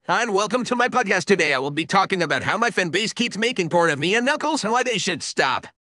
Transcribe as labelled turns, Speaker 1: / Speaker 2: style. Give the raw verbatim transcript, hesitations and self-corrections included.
Speaker 1: Hi, and welcome to my podcast today. I will be talking about how my fan base keeps making porn of me and Knuckles and why they should stop.